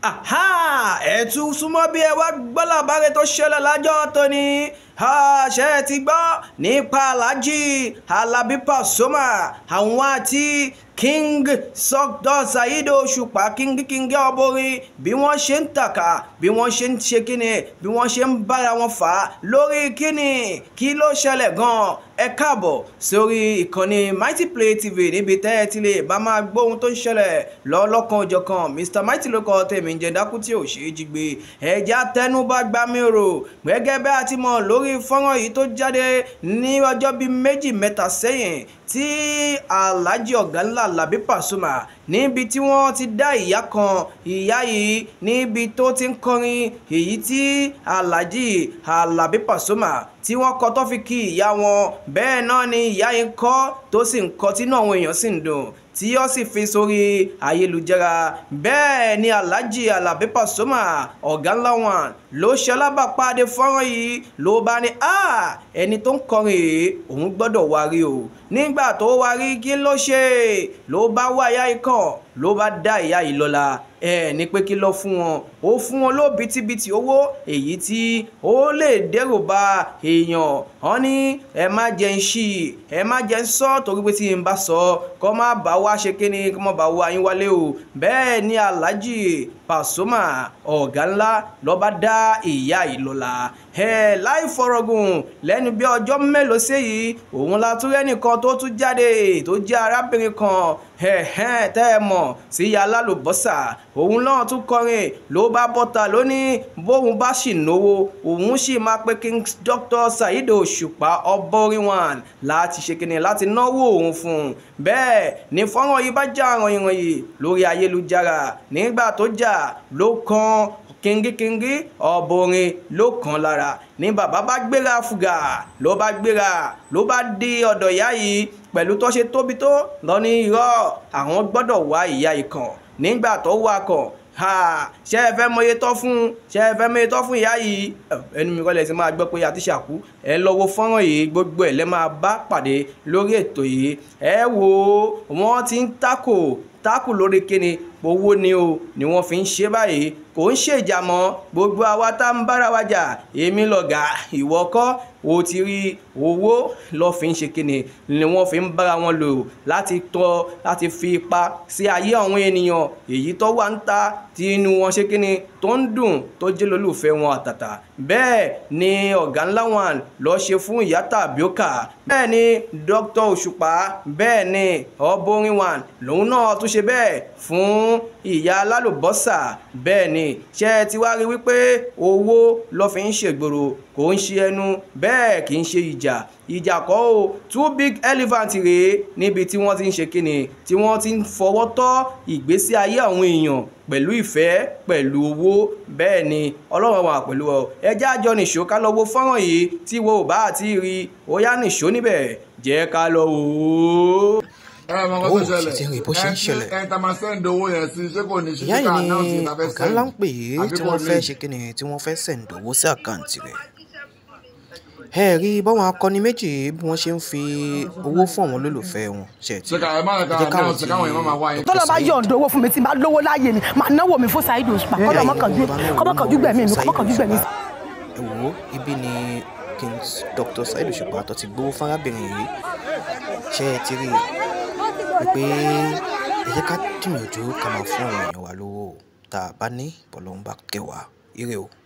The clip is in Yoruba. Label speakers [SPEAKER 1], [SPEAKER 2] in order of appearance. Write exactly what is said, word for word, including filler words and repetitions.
[SPEAKER 1] aha ẹ tún súnmọ́ bí ẹ wá gbọ́ làbárẹ̀ tó ṣẹlẹ̀ lájọ́ tóní ṣe ti gbọ́ nípa Alhaji Alabi Pasuma àwọn àti King Doctor Saheed Òṣùpá king king ọbọrin bí wọ́n ṣe ń tàkà bí wọ́n ṣe ń ṣe kíni bí wọ́n ṣe ń bára wọn fà á lórí kíni kí ló ṣẹlẹ̀ gan-an ẹ káàbọ̀ sórí ìkànnì Mighty Play T V níbi tẹ́ ẹ ti lè bá máa gbóhun tó ń ṣẹlẹ̀ lọ́lọ́kan òjọ̀kan Mr Mighty ló kọ́ tèmi ń jẹ́ dákú tí ò ṣeé jí gbé ẹja tẹnubá gbá mi rò gẹ́gẹ́ bẹ́ àti mọ̀ lórí fọ́nrán yìí tó jáde ní ọjọ́ bíi méjì mẹ́ta sẹ́yìn tí Alhaji ọ̀gá ńlá Alabi Pasuma níbi tí wọ́n ti dá ìyá kan ìyá yìí níbi tó ti ń kọrin èyí tí Alhaji Alabi Pasuma tí wọ́n kọ tó fi kí ìyá wọn bẹ́ẹ̀ náà ni ìyá yìí ń kọ tó sì ń kọ tínú àwọn èèyàn sì ń dùn tí ó sì fi sórí ayélujára bẹ́ẹ̀ ni Alhaji Alabi Pasuma ọ̀gá ńlá wọn ló ṣalábàpàdé fọ́nrán yìí ló bá ní à ẹni tó ń kọrin èé òun gbọ́dọ̀ wá rí o nígbà tó wá rí kí ló ṣe ló bá wá ìyá yìí kàn ló bá dá ìyá yìí lọ́lá ẹ ní pé kí ló fún wọn ó fún wọn ló bìtìbìtì owó èyí tí ó lè dẹ́rù bà èèyàn wọn ní ẹ má jẹ́ ń ṣí ẹ má jẹ́ ń sọ torí pé tí n bá sọ kọ́ má bá wá ṣe kíni kọ́ má bá wá yín wálé o bẹ́ẹ̀ ni Alhaji Pasuma ọ̀gá ńlá ló bá dá ìyá yìí lọ́lá ẹ láì fọ̀rọ̀gùn lẹ́nu bí ọjọ́ mélòó sẹ́yìn òun la tún rẹ́nìkan tó tún jáde tó jẹ́ arábìnrin kan ẹ̀hẹ́n tẹ́ ẹ mọ̀ sí ìyá alálùbọ́sà òun náà tún kọrin ló bá bọ́ta lónìí bóun bá sì náwó òun sì máa pe King Doctor Saheed Òṣùpá ọbọrin wan láti ṣe kíni láti náwó òun fún un bẹ́ẹ̀ ni fọ́nrán yìí bá já rànyìnrànyìn lórí ayélujára nígbà tó jà ló kan kíngíkíngí ọbọrin ló kàn lára ní bàbá bá gbéra fùgà ló bá gbéra ló bá di ọ̀dọ̀ ìyá yìí pẹ̀lú tó ṣe tóbi tó lọ ní irọ́ àwọn gbọ́dọ̀ wá ìyá yìí kàn nígbà tó wá kàn ha ṣe ẹ fẹ́ mọye tọ́ fún ṣe ẹ fẹ́ mọye tọ́ fún ìyá yìí ẹnu mi kọ́lẹ̀ sí máa gbọ́ pé àti ṣàkú ẹ lọ́wọ́ fọ́nrán yìí gbogbo ẹ̀ lẹ́ máa bá pàdé lórí ètò yìí ẹ wo wọ́n ti ń tákò tákù lórí kíni owó ni o ni wọ́n fi ń ṣe báyìí kò ń ṣèjà mọ́ gbogbo àwa tá ń bára wa jà èmi lọ̀gá ìwọ kọ́ o ti rí owó lọ́ fi ń ṣe kíni ni wọ́n fi ń bára wọn lò láti tọ́ láti fi ipa sí ayé àwọn ènìyàn èyí tó wà ń ta tí inú wọn ṣe kíni tó ń dùn tó jẹ́ lólùfẹ́ wọn àtàtà bẹ́ẹ̀ ni ọ̀gá ńlá wọn lọ ṣe fún ìyá tàbíọ́kà bẹ́ẹ̀ ni Doctor Òṣùpá bẹ́ẹ̀ ni ọbọrin wan lòun náà tún ṣe bẹ́ẹ̀ fún ìyá alálùbọ́sà bẹ́ẹ̀ ni ṣe ti wá rí wípé owó ló fi ń ṣègbòrò kò ń ṣe ẹnu bẹ́ẹ̀ kì í ṣe ìjà ìjà kọ́ o two big elephant rèé níbi tí wọ́n ti ń ṣe kíni tí wọ́n ti ń fọwọ́ tọ́ ìgbésí ayé àwọn èèyàn pẹ̀lú ìfẹ́ pẹ̀lú owó bẹ́ẹ̀ ni ọlọ́run wà pẹ̀lú ọ ẹjẹ́ àjọ nìṣó ká lọ wo fọ́nrán yìí tí wo ò bá àti rí ó yá nìṣó níbẹ̀ jẹ́ ká lọ wò ó.
[SPEAKER 2] ó sì ti rí bó ṣe ń ṣẹlẹ̀. ìyá yìí ni ọ̀gá ńlá ń pè é tí wọ́n fẹ́ ṣe kíni tí wọ́n fẹ́ sẹ̀ǹdowó sí àkáǹtì rẹ̀ ẹ rí báwọn akọni méjì bí wọ́n ṣe ń fi owó fún àwọn olólùfẹ́ wọn ṣe ti jẹ́ káwọn ti
[SPEAKER 3] tọ́lọ́ bá yọ̀ǹda owó fún mi tí n bá lówó láàyè mi màá náwó mi fún Saheed Òṣùpá kọ́lọ́ mọ́kànjú gbẹ̀mí mi kọ́mọ́kànjú gbẹ̀mí.
[SPEAKER 2] ẹ wo ibi ni King Doctor Saheed Òṣùpá tó ti gbówó fárábìnrin yìí ṣe é ti rí i pé ẹ jẹ́ ká gbìyànjú ká máa fún àwọn èèyàn wa lówó tá a bá ní bọ́lọ́hún bá kẹwàá ire o.